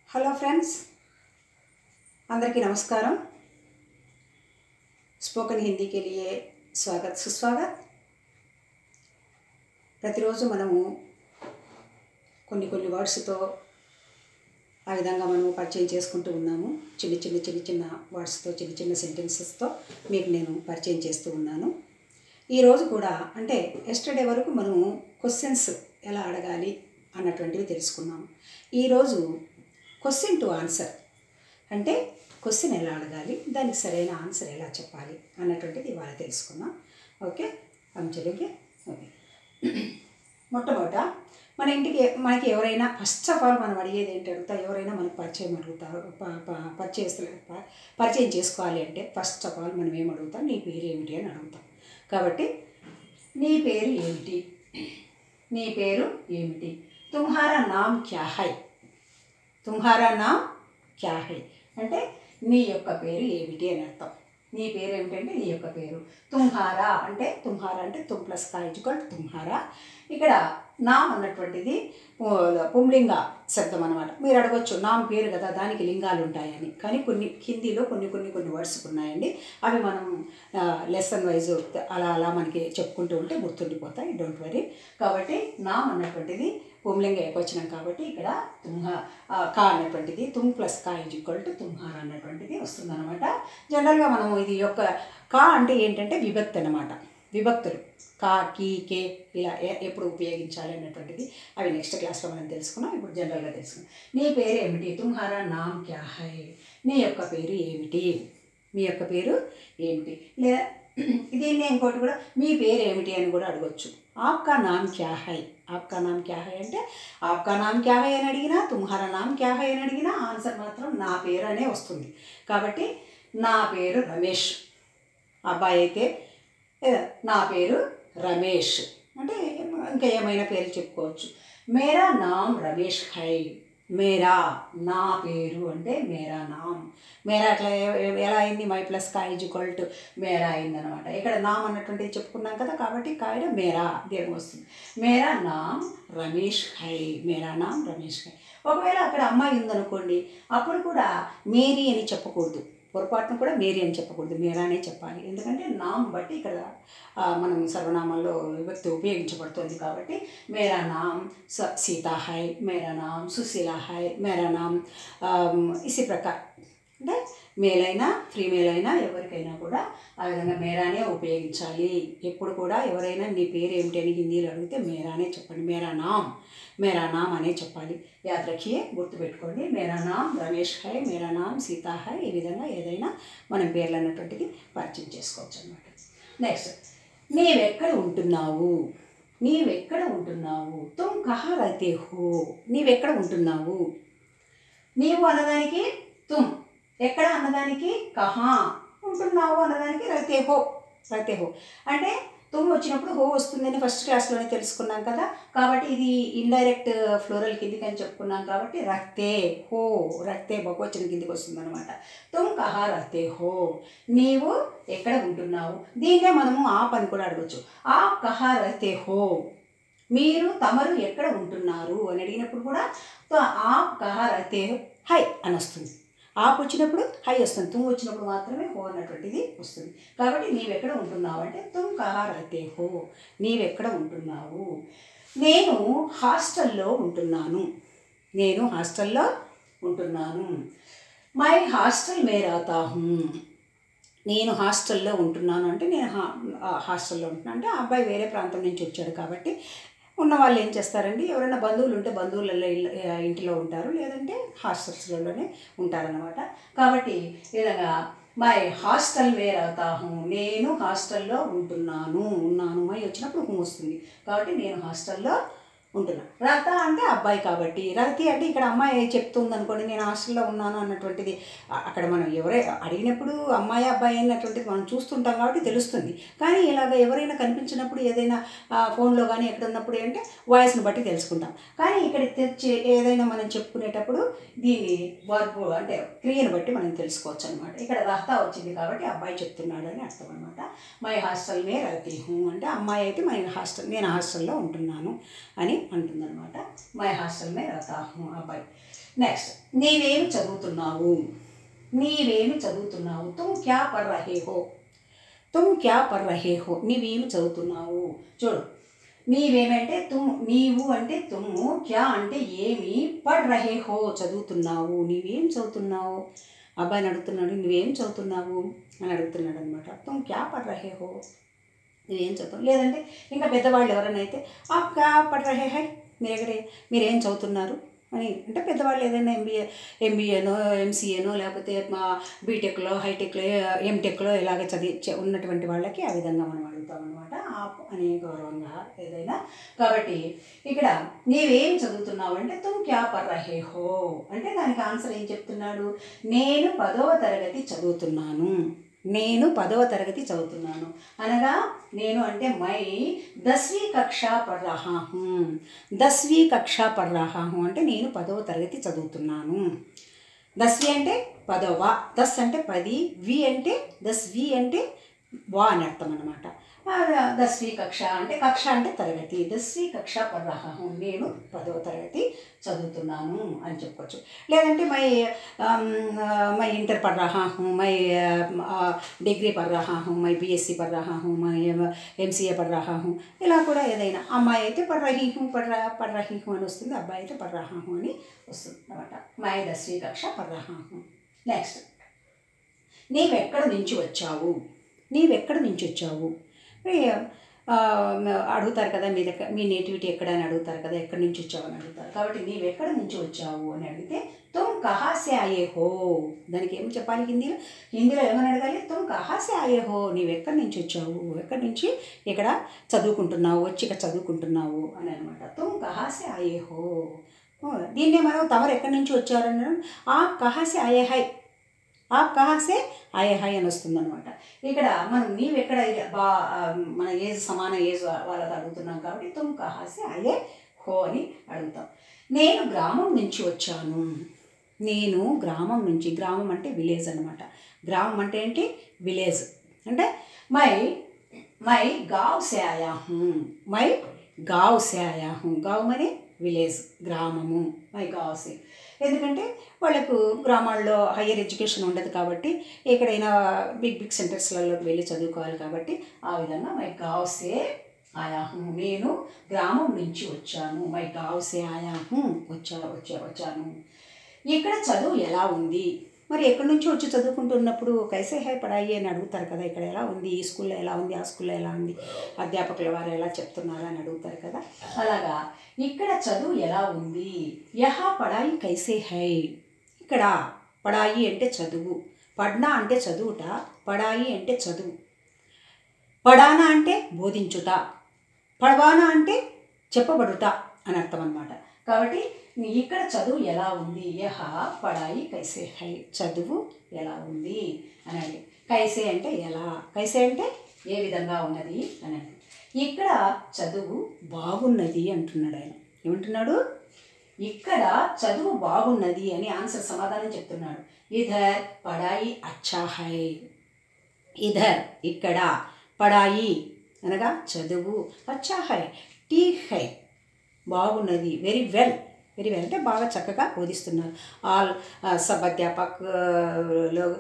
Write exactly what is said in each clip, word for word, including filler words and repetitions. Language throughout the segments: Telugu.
హలో ఫ్రెండ్స్, అందరికీ నమస్కారం। స్పోకన్ హిందీ के लिए स्वागत सुस्वागत। ప్రతిరోజు మనము కొన్ని కొన్ని వర్డ్స్తో ఆ విధంగా మనము పరిచయం చేసుకుంటూ ఉన్నాము। చిన్న చిన్న చిన్న చిన్న వర్డ్స్తో చిన్న చిన్న సెంటెన్సెస్తో మీకు నేను పరిచయం చేస్తూ ఉన్నాను। ఈరోజు కూడా అంటే ఎస్టర్డే వరకు మనము క్వశ్చన్స్ ఎలా అడగాలి అన్నటువంటివి తెలుసుకున్నాము। ఈరోజు క్వశ్చన్ టు ఆన్సర్ అంటే క్వశ్చన్ ఎలా అడగాలి, దానికి సరైన ఆన్సర్ ఎలా చెప్పాలి అన్నటువంటిది ఇవాళ తెలుసుకున్నాం। ఓకే, అంచెలుగే ఓకే। మొట్టమొదట మన ఇంటికి మనకి ఎవరైనా ఫస్ట్ ఆఫ్ ఆల్ మనం అడిగేది ఏంటి అడుగుతా, ఎవరైనా మనకు పరిచయం అడుగుతారు, పరిచయం పరిచయం చేసుకోవాలి అంటే ఫస్ట్ ఆఫ్ ఆల్ మనం ఏం అడుగుతాం, నీ పేరు ఏమిటి అని అడుగుతాం। కాబట్టి నీ పేరు ఏమిటి, నీ పేరు ఏమిటి, తుమ్హారా నామ్ క్యా హై, తుమ్హారా నామ్ క్యా హై అంటే నీ యొక్క పేరు ఏమిటి అని అర్థం। నీ పేరు ఏమిటంటే నీ యొక్క పేరు। తుమ్హారా అంటే తుమ్హారా అంటే తుమ్ ప్లస్ కా ఈజ్వల్ తుమ్హారా। ఇక్కడ నామ్ అన్నటువంటిది పుంలింగ శబ్దం అనమాట। మీరు అడగొచ్చు నామ్ పేరు కదా దానికి లింగాలు ఉంటాయని, కానీ కొన్ని హిందీలో కొన్ని కొన్ని కొన్ని వర్డ్స్ ఉన్నాయండి, అవి మనం లెసన్ వైజ్ అలా అలా మనకి చెప్పుకుంటూ ఉంటే గుర్తుండిపోతాయి, డోంట్ వరీ। కాబట్టి నామ్ అన్నటువంటిది పుంలింగ ఏకవచనం కాబట్టి ఇక్కడ తుమ్హా కా అన్నటువంటిది తుమ్ ప్లస్ కా ఈజ్ ఈక్వల్ టు తుమ్హారా అన్నటువంటిది వస్తుంది అనమాట। జనరల్గా మనం ఇది యొక్క కా అంటే ఏంటంటే విభక్తి అనమాట, విభక్తులు కా కీ కే ఇలా ఎప్పుడు ఉపయోగించాలి అన్నటువంటిది అవి నెక్స్ట్ క్లాస్లో మనం తెలుసుకున్నాం। ఇప్పుడు జనరల్గా తెలుసుకున్నాం। నీ పేరు ఏమిటి, తుమ్హారా నామ్ క్యా హై, నీ యొక్క పేరు ఏమిటి, మీ యొక్క పేరు ఏమిటి। లేదా దీన్ని ఇంకోటి కూడా మీ పేరు ఏమిటి అని కూడా అడగొచ్చు। ఆప్కా నామ్ క్యా హై, ఆప్కా నామ్ క్యా హై అంటే ఆప్కా నామ్ క్యా హై అని అడిగినా, తుమ్హారా నామ్ క్యా హై అని అడిగినా ఆన్సర్ మాత్రం నా పేరు అనే వస్తుంది। కాబట్టి నా పేరు రమేష్, అబ్బాయి అయితే నా పేరు రమేష్ అంటే ఇంకా ఏమైనా పేరు చెప్పుకోవచ్చు। మేరా నామ్ రమేష్ హై, మేరా నా పేరు అంటే మేరా నామ్, మేరా అట్లా ఎలా అయింది, మై ప్లస్ కా ఈజ్ ఈక్వల్ టు మేరా అయిందనమాట। ఇక్కడ నామ్ అన్నటువంటిది చెప్పుకున్నాం కదా, కాబట్టి కాయడ మేరా దేని వస్తుంది। మేరా నామ్ రమేష్ హై, మేరా నామ్ రమేష్ హై। ఒకవేళ అక్కడ అమ్మాయి ఉందనుకోండి, అప్పుడు కూడా మేరీ అని చెప్పకూడదు, పొరపాటును కూడా మేరీ అని చెప్పకూడదు, మేరా అనే చెప్పాలి। ఎందుకంటే నామ్ బట్టి ఇక్కడ మనం సర్వనామాల్లో విభక్తి ఉపయోగించబడుతుంది కాబట్టి మేరా నామ్ సీతా హై, మేరా నామ్ సుశీలా హై, మేరా నామ్ ఇసి ప్రకార్ అంటే మేల్ అయినా ఫీమేల్ అయినా ఎవరికైనా కూడా ఆ విధంగా మేరానే ఉపయోగించాలి। ఎప్పుడు కూడా ఎవరైనా నీ పేరు ఏమిటి అని హిందీలో అడిగితే మేరానే చెప్పండి, మేరా నామ్ మేరా నామ్ అనే చెప్పాలి। యాద్ రఖియే, గుర్తుపెట్టుకోండి, మేరా నామ్ రమేష్ హై, మేరా నామ్ సీతా హై, ఈ విధంగా ఏదైనా మనం పేర్లు అన్నటువంటిది పరిచయం చేసుకోవచ్చు అనమాట। నెక్స్ట్, నీవెక్కడ ఉంటున్నావు, నీవెక్కడ ఉంటున్నావు, తుమ్ కహా రహతే హో, నీవెక్కడ ఉంటున్నావు, నీవు అన్నదానికి తుమ్, ఎక్కడ అన్నదానికి కహా, ఉంటున్నావు అన్నదానికి రహతే హో, రహతే హో అంటే తుమ్ వచ్చినప్పుడు హో వస్తుందని ఫస్ట్ క్లాస్లోనే తెలుసుకున్నాం కదా, కాబట్టి ఇది ఇండైరెక్ట్ ఫ్లోరల్ కిందికి అని చెప్పుకున్నాం కాబట్టి రహతే హో, రహతే బహువచనం కిందికి వస్తుంది అనమాట। తుమ్ కహా రహతే హో, నీవు ఎక్కడ ఉంటున్నావు, దీన్నే మనము ఆప్ అని కూడా అడగచ్చు। ఆప్ కహా రహతే హో, మీరు తమరు ఎక్కడ ఉంటున్నారు అని అడిగినప్పుడు కూడా ఆప్ కహా రహతే హై అని వస్తుంది, ఆప్ వచ్చినప్పుడు హై వస్తుంది, తుమ్ వచ్చినప్పుడు మాత్రమే హో అన్నటువంటిది వస్తుంది। కాబట్టి నీవెక్కడ ఉంటున్నావు అంటే తుమ్ కహా రహతే హో, నీవెక్కడ ఉంటున్నావు। నేను హాస్టల్లో ఉంటున్నాను, నేను హాస్టల్లో ఉంటున్నాను। మై హాస్టల్ మే రహతా హూ, నేను హాస్టల్లో ఉంటున్నాను అంటే నేను హాస్టల్లో ఉంటున్నాను అంటే ఆ అబ్బాయి వేరే ప్రాంతం నుంచి వచ్చాడు కాబట్టి ఉన్న వాళ్ళు ఏం చేస్తారండి, ఎవరైనా బంధువులు ఉంటే బంధువులలో ఇంటిలో ఉంటారు, లేదంటే హాస్టల్స్లలోనే ఉంటారన్నమాట। కాబట్టి ఈ విధంగా మై హాస్టల్ మే రహతా హూ, నేను హాస్టల్లో ఉంటున్నాను, ఉన్నాను, మై వచ్చినప్పుడు హూ వస్తుంది కాబట్టి నేను హాస్టల్లో ఉంటున్నాను। రహతా అంటే అబ్బాయి కాబట్టి, రహతి అంటే ఇక్కడ అమ్మాయి చెప్తుంది అనుకోండి నేను హాస్టల్లో ఉన్నాను అన్నటువంటిది, అక్కడ మనం ఎవరై అడిగినప్పుడు అమ్మాయి అబ్బాయి అన్నటువంటిది మనం చూస్తుంటాం కాబట్టి తెలుస్తుంది, కానీ ఇలాగ ఎవరైనా కనిపించినప్పుడు ఏదైనా ఫోన్లో కానీ ఎక్కడ ఉన్నప్పుడు అంటే వాయిస్ని బట్టి తెలుసుకుంటాం, కానీ ఇక్కడ తెచ్చి ఏదైనా మనం చెప్పుకునేటప్పుడు దీన్ని వర్బ్ అంటే క్రియను బట్టి మనం తెలుసుకోవచ్చు అనమాట। ఇక్కడ రహతా వచ్చింది కాబట్టి అబ్బాయి చెప్తున్నాడు అని అర్థం అనమాట। మై హాస్టల్ మే రహతీ హూ అంటే అమ్మాయి అయితే మై హాస్టల్, నేను హాస్టల్లో ఉంటున్నాను అని అంటుందన్నమాట. మై హాస్టల్ మే రహతా హూ అబ్బాయి. నెక్స్ట్, నీవేమి చదువుతున్నావు, నీవేమి చదువుతున్నావు. తుమ్ క్యా పర్ రహే హో, తుమ్ క్యా పర్ రహే హో, నీవేమి చదువుతున్నావు. చూడు, నీవేమంటే తుమ్, నీవు అంటే తుమ్ము, క్యా అంటే ఏమి, పర్ రహే హో చదువుతున్నావు, నీవేం చదువుతున్నావు. అబ్బాయిని అడుగుతున్నాడు, నువ్వేం చదువుతున్నావు అని అడుగుతున్నాడు అనమాట. తుమ్ క్యా పర్ రహే హో, నువ్వేం చదువుతావు. లేదంటే ఇంకా పెద్దవాళ్ళు ఎవరైనా అయితే ఆ క్యా పర్ రహే హై, మీరు ఎక్కడ మీరేం చదువుతున్నారు అని అంటే పెద్దవాళ్ళు ఏదైనా ఎంబీఏ ఎంబీఏనో ఎంసీఏనో లేకపోతే మా బీటెక్లో హైటెక్లో ఎంటెక్లో ఇలాగ చదివి ఉన్నటువంటి వాళ్ళకి ఆ విధంగా మనం అడుగుతాం అనమాట. ఆప్ అని గౌరవంగా ఏదైనా. కాబట్టి ఇక్కడ నీవేం చదువుతున్నావు అంటే తుమ్ క్యా పర్ రహే హో అంటే దానికి ఆన్సర్ ఏం చెప్తున్నాడు, నేను పదవ తరగతి చదువుతున్నాను, నేను పదవ తరగతి చదువుతున్నాను అనగా నేను అంటే మై దస్వీ కక్షా పర్ రహా హూ, దస్వీ కక్షా పర్ రహా హూ అంటే నేను పదవ తరగతి చదువుతున్నాను. దస్వీ అంటే పదవ, దస్ అంటే పది, వి అంటే దస్ వి అంటే వా అని అర్థం అనమాట. దస్వీ కక్ష అంటే కక్ష అంటే తరగతి, దస్వీ కక్ష పర్ రహా హూ నేను పదవ తరగతి చదువుతున్నాను అని చెప్పొచ్చు. లేదంటే మై మై ఇంటర్ పర్ రహా హూ, మై డిగ్రీ పర్ రహా హూ, మై బీఎస్సీ పర్ రహా హూ, మై ఎంసీఏ పర్ రహా హూ, ఇలా కూడా ఏదైనా. అమ్మాయి అయితే పర్ రహీ హూ పర్ పర్ రహీ హూ అని వస్తుంది, అబ్బాయి అయితే పర్ రహా హూ అని వస్తుంది అనమాట. మై దస్వీ కక్ష పర్ రహా హూ. నెక్స్ట్, నీవెక్కడ నుంచి వచ్చావు, నీవెక్కడ నుంచి వచ్చావు. అడుగుతారు కదా మీ దగ్గర మీ నేటివిటీ ఎక్కడ అని అడుగుతారు కదా, ఎక్కడి నుంచి వచ్చావు అని అడుగుతారు. కాబట్టి నీవెక్కడి నుంచి వచ్చావు అని అడిగితే తుమ్ కహా సే ఆయే హో, దానికి ఏం చెప్పాలి హిందీలో, హిందీలో ఏమని అడగాలి, తుమ్ కహా సే ఆయే హో, నీవెక్కడి నుంచి వచ్చావు, ఎక్కడి నుంచి ఇక్కడ చదువుకుంటున్నావు, వచ్చి ఇక్కడ చదువుకుంటున్నావు అని అనమాట. తుమ్ కహా సే ఆయే హో. దీన్నే మనం తమరు ఎక్కడి నుంచి వచ్చారన్న ఆ కహా సే ఆయే హై, ఆ కహా సే ఆయే హై అని వస్తుందన్నమాట. ఇక్కడ మనం నీవెక్కడ బా మన ఏజ్ సమాన ఏజ్ వాళ్ళది అడుగుతున్నాం కాబట్టి తుమ్ కహా సే ఆయే హో అని అడుగుతాం. నేను గ్రామం నుంచి వచ్చాను, నేను గ్రామం నుంచి, గ్రామం అంటే విలేజ్ అనమాట. గ్రామం అంటే ఏంటి, విలేజ్. అంటే మై మై గావ్ సే ఆయా హూ, మై గావ్ సే ఆయా హూ, గావ్ మరి విలేజ్, గ్రామము, మై గావ్ సే. ఎందుకంటే వాళ్ళకు గ్రామాల్లో హయ్యర్ ఎడ్యుకేషన్ ఉండదు కాబట్టి ఎక్కడైనా బిగ్ బిగ్ సెంటర్స్లలోకి వెళ్ళి చదువుకోవాలి కాబట్టి ఆ విధంగా మై గావ్ సే ఆయా హూ, నేను గ్రామం నుంచి వచ్చాను, మై గావ్ సే ఆయా హూ, వచ్చా వచ్చా వచ్చాను. ఇక్కడ చదువు ఎలా ఉంది, మరి ఎక్కడి నుంచి వచ్చి చదువుకుంటున్నప్పుడు కైసే హై పడాయి అని అడుగుతారు కదా, ఇక్కడ ఎలా ఉంది, ఈ స్కూల్లో ఎలా ఉంది, ఆ స్కూల్లో ఎలా ఉంది, అధ్యాపకుల వారు ఎలా చెప్తున్నారు అని అడుగుతారు కదా. అలాగా ఇక్కడ చదువు ఎలా ఉంది, యహా పడాయి కైసే హై, ఇక్కడ పడాయి అంటే చదువు, పడ్నా అంటే చదువుట, పడాయి అంటే చదువు, పడానా అంటే బోధించుట, పడవానా అంటే చెప్పబడుట అని అర్థం అన్నమాట. కాబట్టి ఇక్కడ చదువు ఎలా ఉంది, యహా పడాయి కైసే హై, చదువు ఎలా ఉంది అని అంటే, కైసే అంటే ఎలా, కైసే అంటే ఏ విధంగా ఉన్నది అని అంటే, ఇక్కడ చదువు బాగున్నది అంటున్నాడు ఆయన. ఏమంటున్నాడు, ఇక్కడ చదువు బాగున్నది అని ఆన్సర్ సమాధానం చెప్తున్నాడు. ఇధర్ పడాయి అచ్చా హై, ఇధర్ ఇక్కడ, పడాయి అనగా చదువు, అచ్చా హై ఠీక్ హై బాగున్నది, వెరీ వెల్, వెరీ వెల్ అంటే బాగా చక్కగా బోధిస్తున్నారు. ఆల్ సబ్ అధ్యాపక్ లోగ్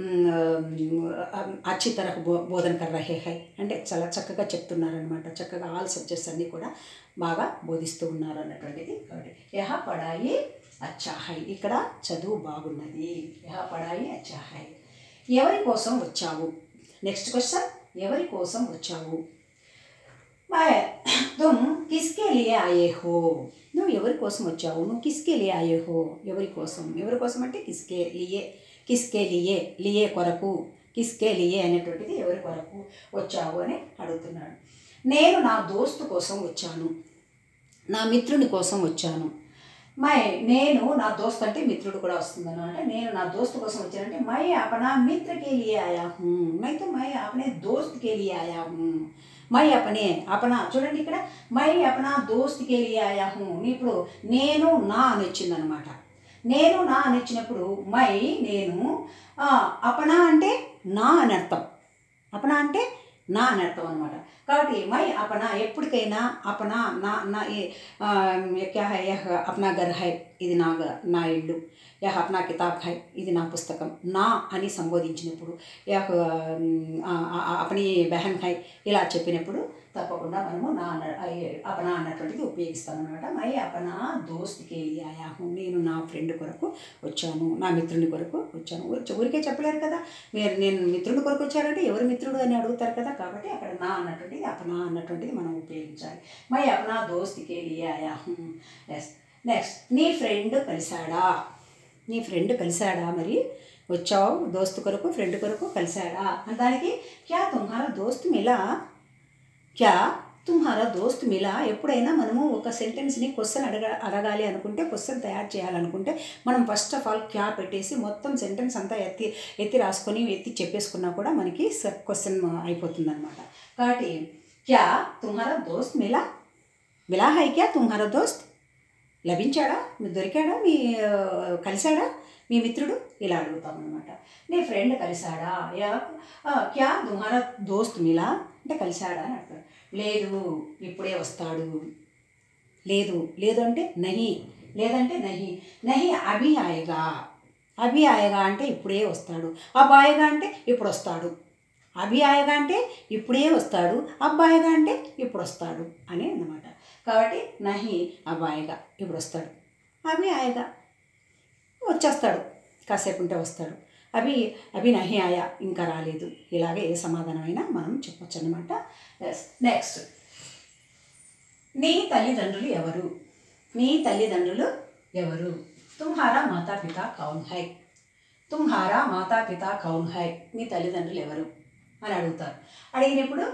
అచ్చి తరహ బో బోధన కర్ రహే హై అంటే చాలా చక్కగా చెప్తున్నారు అనమాట. చక్కగా ఆల్ సబ్జెక్ట్స్ అన్నీ కూడా బాగా బోధిస్తూ ఉన్నారు అన్నటువంటిది. కాబట్టి యహా పడాయి అచ్చా హై, ఇక్కడ చదువు బాగున్నది, యహా పడాయి అచ్చా హై. ఎవరి కోసం వచ్చావు, నెక్స్ట్ క్వశ్చన్, ఎవరి కోసం వచ్చావు. తుమ్ కిస్కే లియే ఆయే హో, నువ్వు ఎవరి కోసం వచ్చావు, నువ్వు కిస్కే లియే ఆయే హో, ఎవరి కోసం, ఎవరి కోసం అంటే కిస్కే లియే, కిస్కే లియే, లియే కొరకు, కిస్కే లియే అనేటువంటిది ఎవరి కొరకు వచ్చావు అని అడుగుతున్నాడు. నేను నా దోస్తు కోసం వచ్చాను, నా మిత్రుని కోసం వచ్చాను. మై నేను నా దోస్త్ అంటే మిత్రుడు కూడా వస్తుంది అనమాట. నేను నా దోస్తు కోసం వచ్చానంటే మై అపనా మిత్ర కే లియే ఆయా హూ, మై తో మై అపనే దోస్త్ కే లియే ఆయా హూ. మై అపనే అపనా చూడండి ఇక్కడ మై అపనా దోస్త్ కే లియే ఆయా హూ, ఇప్పుడు నేను నా అని వచ్చిందనమాట. నేను నా అని వచ్చినప్పుడు మై నేను, అపనా అంటే నా అని అర్థం, అపనా అంటే నా అని అర్థం అనమాట. కాబట్టి మై అపనా ఎప్పటికైనా అపనా నా నా క్యా హై యహ్ అప్నా ఘర్ హై ఇది నా నా ఇల్లు, యహ్ అప్నా కితాబ్ హై ఇది నా పుస్తకం. నా అని సంబోధించినప్పుడు యహ్ అపనీ బెహన్ హై ఇలా చెప్పినప్పుడు తప్పకుండా మనము నా అపనా అన్నటువంటిది ఉపయోగిస్తాం అనమాట. మై అపనా దోస్త్కే లియే ఆయా హూ, నేను నా ఫ్రెండ్ కొరకు వచ్చాను, నా మిత్రుని కొరకు వచ్చాను. ఊరికే చెప్పలేరు కదా, మీరు నేను మిత్రుడి కొరకు వచ్చారంటే ఎవరు మిత్రుడు అని అడుగుతారు కదా. కాబట్టి అక్కడ నా అన్నటువంటిది అపనా అన్నటువంటిది మనం ఉపయోగించాలి. మై అపనా దోస్త్కే లియే ఆయా హూ. ఎస్ నెక్స్ట్, నీ ఫ్రెండ్ కలిశాడా, నీ ఫ్రెండ్ కలిశాడా, మరి వచ్చావు దోస్తు కొరకు ఫ్రెండ్ కొరకు కలిశాడా దానికి క్యా తుమ్హారా దోస్త్ మిలా, క్యా తుమ్హారా దోస్త్ మిలా. ఎప్పుడైనా మనము ఒక సెంటెన్స్ని క్వశ్చన్ అడగ అడగాలి అనుకుంటే, క్వశ్చన్ తయారు చేయాలనుకుంటే మనం ఫస్ట్ ఆఫ్ ఆల్ క్యా పెట్టేసి మొత్తం సెంటెన్స్ అంతా ఎత్తి ఎత్తి రాసుకొని ఎత్తి చెప్పేసుకున్నా కూడా మనకి క్వశ్చన్ అయిపోతుంది అనమాట. కాబట్టి క్యా తుమ్హారా దోస్త్ మిలా, మిలా హై క్యా తుమ్హారా దోస్త్, లభించాడా, మీరు దొరికాడా, మీ కలిశాడా మీ మిత్రుడు, ఇలా అడుగుతాం అనమాట. నీ ఫ్రెండ్ కలిశాడా, యా క్యా తుమ్హారా దోస్త్ మిలా అంటే కలిశాడా అని అర్థం. లేదు ఇప్పుడే వస్తాడు, లేదు లేదు అంటే నహి, లేదంటే నహి, నహి అభి ఆయేగా, అభి ఆయేగా అంటే ఇప్పుడే వస్తాడు, అబ్ ఆయేగా అంటే ఇప్పుడు వస్తాడు, అభి ఆయేగా అంటే ఇప్పుడే వస్తాడు, అబ్ ఆయేగా అంటే ఇప్పుడు వస్తాడు అని అన్నమాట. కాబట్టి నహి అబ్ ఆయేగా ఇప్పుడు వస్తాడు, అభి ఆయేగా వచ్చేస్తాడు, కాసేపు ఉంటే వస్తాడు, అవి అవి నహి ఆయా ఇంకా రాలేదు. ఇలాగే ఏ సమాధానమైనా మనం చెప్పొచ్చు అనమాట. నెక్స్ట్, నీ తల్లిదండ్రులు ఎవరు, నీ తల్లిదండ్రులు ఎవరు. తుమ్హారా మాతా పితా కౌన్ హై, తుమ్హారా మాతా పితా కౌన్ హై, మీ తల్లిదండ్రులు ఎవరు అని అడుగుతారు. అడిగినప్పుడు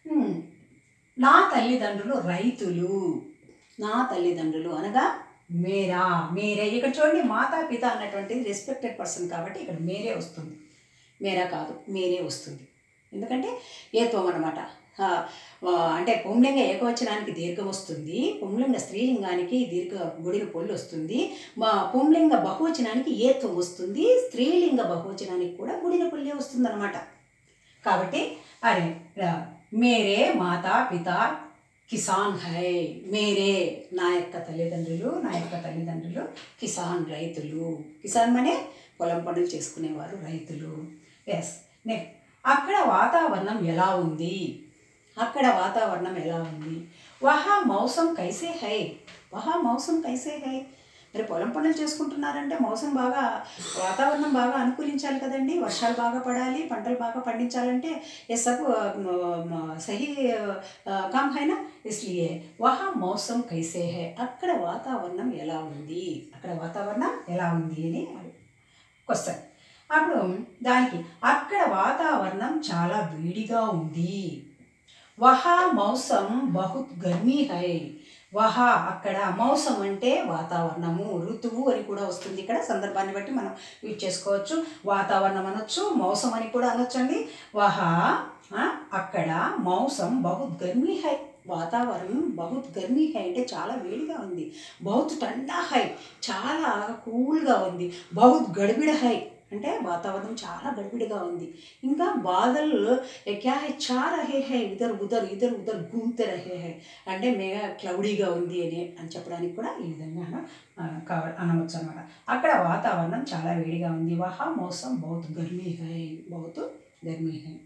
నా తల్లిదండ్రులు రైతులు, నా తల్లిదండ్రులు అనగా మేరా, మేరే. ఇక్కడ చూడండి మాతా పిత అన్నటువంటిది రెస్పెక్టెడ్ పర్సన్ కాబట్టి ఇక్కడ మేరే వస్తుంది, మేరా కాదు మేరే వస్తుంది. ఎందుకంటే ఏత్వం అనమాట. అంటే పుంలింగ ఏకవచనానికి దీర్ఘం వస్తుంది, పుంలింగ స్త్రీలింగానికి దీర్ఘ గుడిన పొల్లు వస్తుంది, మా పుంలింగ బహువచనానికి ఏత్వం వస్తుంది, స్త్రీలింగ బహువచనానికి కూడా గుడిన పొల్లే వస్తుంది అనమాట. కాబట్టి అరే మేరే మాతా పిత కిసాన్ హై, మేరే నా యొక్క తల్లిదండ్రులు, నా యొక్క తల్లిదండ్రులు కిసాన్ రైతులు. కిసాన్ మనే పొలం పనులు చేసుకునేవారు, రైతులు. ఎస్ నెక్స్ట్, అక్కడ వాతావరణం ఎలా ఉంది, అక్కడ వాతావరణం ఎలా ఉంది. వహా మౌసం కైసే హై, వహా మౌసం కైసే హై. మరి పొలం పనులు చేసుకుంటున్నారంటే మౌసం బాగా, వాతావరణం బాగా అనుకూలించాలి కదండి, వర్షాలు బాగా పడాలి, పంటలు బాగా పండించాలంటే ये सब सही काम है ना, इसलिए वहाँ मौसम कैसे है, అక్కడ వాతావరణం ఎలా ఉంది, అక్కడ వాతావరణం ఎలా ఉంది అని క్వశ్చన్. అప్పుడు దానికి అక్కడ వాతావరణం చాలా వేడిగా ఉంది. వహా మౌసం బహుత్ గర్మీ హై, వహా అక్కడ, మౌసం అంటే వాతావరణము, ఋతువు అని కూడా వస్తుంది. ఇక్కడ సందర్భాన్ని బట్టి మనం యూజ్ చేసుకోవచ్చు, వాతావరణం అనొచ్చు, మౌసం అని కూడా అనొచ్చండి. వహా అక్కడ మౌసం బహుత్ గర్మీ హై, వాతావరణం బహుత్ గర్మీ హై అంటే చాలా వేడిగా ఉంది. బహుత్ ఠండా హై చాలా కూల్గా ఉంది. బహుత్ గడిబిడ హై అంటే వాతావరణం చాలా గడిబిడిగా ఉంది. ఇంకా బాదల్ క్యా హై ఛా రహే హై, ఇదర్ ఉదర్ ఇదర్ ఉదర్ ఘూమ్తే రహే హై అంటే మేఘ క్లౌడీగా ఉంది అని అని చెప్పడానికి కూడా ఈ విధంగా కావ అనవచ్చు అనమాట. అక్కడ వాతావరణం చాలా వేడిగా ఉంది. వహా మౌసం బహుత్ గర్మీ హై, బహుత్ గర్మీ హై.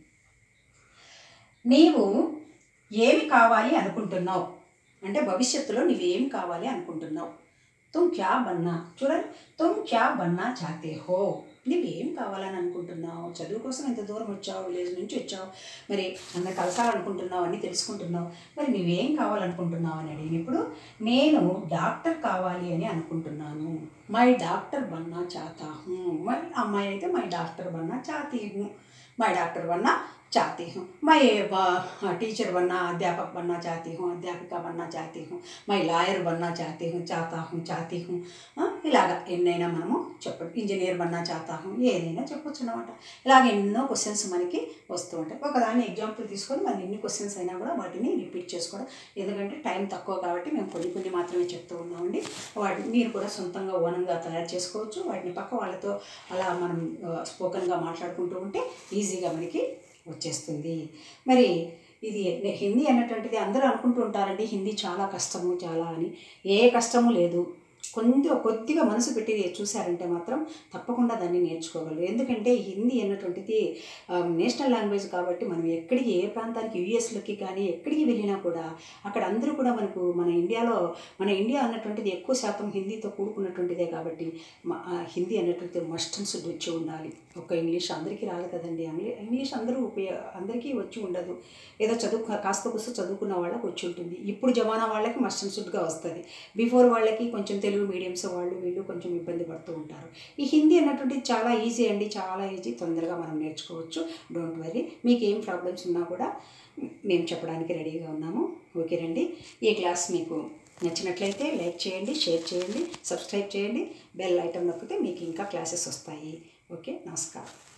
నీవు ఏమి కావాలి అనుకుంటున్నావు అంటే భవిష్యత్తులో నువ్వేం కావాలి అనుకుంటున్నావు. తుమ్ క్యా బన్నా, చూడండి తుమ్ క్యా బన్నా చాతే హో, నువ్వేం కావాలని అనుకుంటున్నావు, చదువు కోసం ఎంత దూరం వచ్చావు, విలేజ్ నుంచి వచ్చావు, మరి అందరు కలసాలనుకుంటున్నావు, అన్నీ తెలుసుకుంటున్నావు, మరి నువ్వేం కావాలనుకుంటున్నావు అని అడిగినప్పుడు నేను డాక్టర్ కావాలి అని అనుకుంటున్నాను. మై డాక్టర్ బన్నా చాతా హూ, మరి అమ్మాయి అయితే మై డాక్టర్ బన్నా చాతీ హూ, మై డాక్టర్ బన్నా चाहती हूँ, मैं टीचर बनना अध्यापक बनना चाहती हूँ, अध्यापिका बनना चाहती हूँ, मैं लायर बनना चाहती हूँ, चाहता हूँ चाहती हूँ ఇలాగ ఎన్నైనా మనము చెప్పండి. ఇంజనీర్ బన్నా చాహతా హూ ఏదైనా చెప్పొచ్చు అనమాట. ఇలాగ ఎన్నో క్వశ్చన్స్ మనకి వస్తూ ఉంటాయి. ఒకదాన్ని ఎగ్జాంపుల్ తీసుకొని మనం ఎన్ని క్వశ్చన్స్ అయినా కూడా వాటిని రిపీట్ చేసుకోవడం, ఎందుకంటే టైం తక్కువ కాబట్టి మేము కొన్ని కొన్ని మాత్రమే చెప్తూ ఉన్నామండి. వాటిని మీరు కూడా సొంతంగా ఓనంగా తయారు చేసుకోవచ్చు. వాటిని పక్క వాళ్ళతో అలా మనం స్పోకన్గా మాట్లాడుకుంటూ ఉంటే ఈజీగా మనకి వచ్చేస్తుంది. మరి ఇది హిందీ అన్నటువంటిది అందరూ అనుకుంటూ ఉంటారండి హిందీ చాలా కష్టము చాలా అని. ఏ కష్టము లేదు. కొంచెం కొద్దిగా మనసు పెట్టి చూశారంటే మాత్రం తప్పకుండా దాన్ని నేర్చుకోగలరు. ఎందుకంటే హిందీ అన్నటువంటిది నేషనల్ లాంగ్వేజ్ కాబట్టి మనం ఎక్కడికి ఏ ప్రాంతానికి యూఎస్లోకి కానీ ఎక్కడికి వెళ్ళినా కూడా అక్కడ అందరూ కూడా మనకు మన ఇండియాలో మన ఇండియా అన్నటువంటిది ఎక్కువ శాతం హిందీతో కూడుకున్నటువంటిదే కాబట్టి హిందీ అన్నటువంటిది మస్ట్ అండ్ షుడ్ వచ్చి ఉండాలి. ఒక ఇంగ్లీష్ అందరికీ రాదు కదండి. ఇంగ్లీష్ అందరూ ఉపయోగ అందరికీ వచ్చి ఉండదు. ఏదో చదువు కాస్త కూస్త చదువుకున్న వాళ్ళకి వచ్చి ఉంటుంది. ఇప్పుడు జమానా వాళ్ళకి మస్ట్ అండ్ షుడ్గా వస్తుంది. బిఫోర్ వాళ్ళకి కొంచెం తెలుగు మీడియంస్ వాళ్ళు వీళ్ళు కొంచెం ఇబ్బంది పడుతూ ఉంటారు. ఈ హిందీ అన్నటువంటిది చాలా ఈజీ అండి, చాలా ఈజీ. తొందరగా మనం నేర్చుకోవచ్చు. Don't worry. మీకు ఏం ప్రాబ్లమ్స్ ఉన్నా కూడా మేము చెప్పడానికి రెడీగా ఉన్నాము. ఓకేనండి. ఈ క్లాస్ మీకు నచ్చినట్లయితే లైక్ చేయండి, షేర్ చేయండి, సబ్స్క్రైబ్ చేయండి, బెల్ ఐటమ్ నొక్కితే మీకు ఇంకా క్లాసెస్ వస్తాయి. ఓకే, నమస్కారం.